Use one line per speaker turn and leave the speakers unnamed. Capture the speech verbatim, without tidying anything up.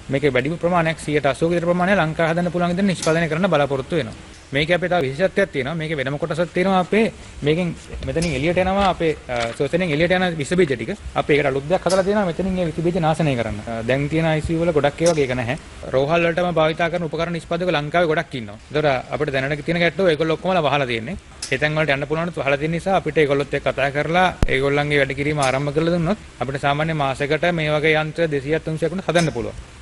මේකේ වැඩිම ප්‍රමාණයක් සියයට අසූවක විතර ප්‍රමාණය ලංකාව හදන්න පුළුවන් විදිහට නිෂ්පාදනය කරන්න බලාපොරොත්තු වෙනවා. මේකේ අපේ තව විශේෂත්වයක් තියෙනවා. මේකේ වෙනම කොටසක් තියෙනවා අපේ මේකෙන් මෙතනින් එළියට එනවා අපේ ශ්වසනයෙන් එළියට යන විස බීජ ටික. අපි ඒකට අලුත් දෙයක් හදලා තියෙනවා මෙතනින් ඒ විස බීජ නාශනය කරන්න. දැන් තියෙන I C U වල ගොඩක් ඒ වගේ එක නැහැ. රෝහල් වලටම භාවිතා කරන උපකරණ නිෂ්පාදක ලංකාවේ ගොඩක් ඉන්නවා. ඒතර අපිට දැනට තියෙන ගැට්ටෝ ඒගොල්ලෝ ඔක්කොමලා වහලා තියෙන්නේ. ඒ තැන් වලට යන්න පුළුවන් වහලා තියෙන නිසා අපිට ඒගොල්ලොත් එක්ක කතා කරලා ඒගොල්ලන්ගේ වැඩ කිරීම ආරම්භ කරලා දුන්නොත් අපිට සාමාන්‍ය මාසයකට මේ වගේ යන්ත්‍ර දෙසීයක් තුන්සීයක් උන හදන්න පුළුවන්.